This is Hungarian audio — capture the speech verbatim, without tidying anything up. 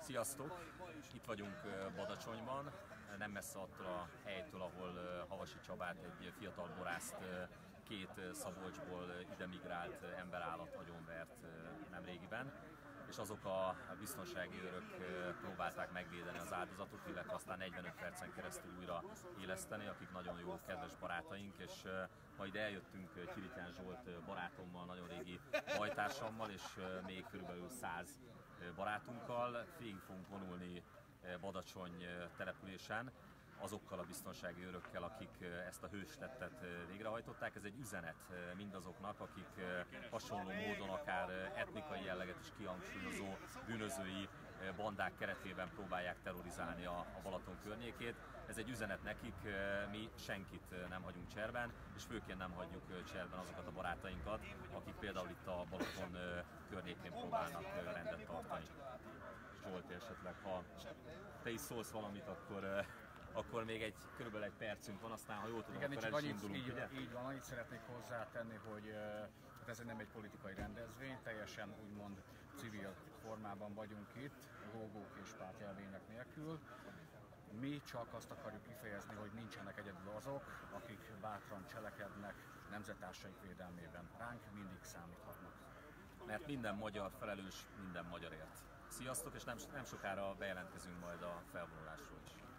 Sziasztok! Itt vagyunk Badacsonyban, nem messze attól a helytől, ahol Havasi Csabát, egy fiatal borászt, két Szabolcsból ide migrált emberállat agyonvert nemrégiben, és azok a biztonsági őrök próbálták megvédeni az áldozatot, illetve aztán negyvenöt percen keresztül újra éleszteni, akik nagyon jó, kedves barátaink, és ma ide eljöttünk Kirityán Zsolt barátommal, nagyon régi bajtársammal, és még körülbelül száz barátunkkal végig fogunk vonulni Badacsony településen, azokkal a biztonsági őrökkel, akik ezt a hőstettet végrehajtották. Ez egy üzenet mindazoknak, akik hasonló módon akár etnikai jelleget is kihangsúlyozó bűnözői bandák keretében próbálják terrorizálni a Balaton környékét. Ez egy üzenet nekik, mi senkit nem hagyunk cserben, és főként nem hagyjuk cserben azokat a barátainkat, akik például itt a Balaton környékén próbálnak rendet tartani. Zsolti, esetleg ha te is szólsz valamit, akkor akkor még egy, körülbelül egy percünk van, aztán ha jól tudom, igen, akkor el is indulunk, így, ugye? így van, annyit szeretnék hozzátenni, hogy hát ez nem egy politikai rendezvény, teljesen úgymond civil formában vagyunk itt, logók és pártjelvények nélkül. Mi csak azt akarjuk kifejezni, hogy nincsenek egyedül azok, akik bátran cselekednek nemzettársaik védelmében. Ránk mindig számíthatnak. Mert minden magyar felelős minden magyarért. Sziasztok, és nem, nem sokára bejelentkezünk majd a felvonulásról is.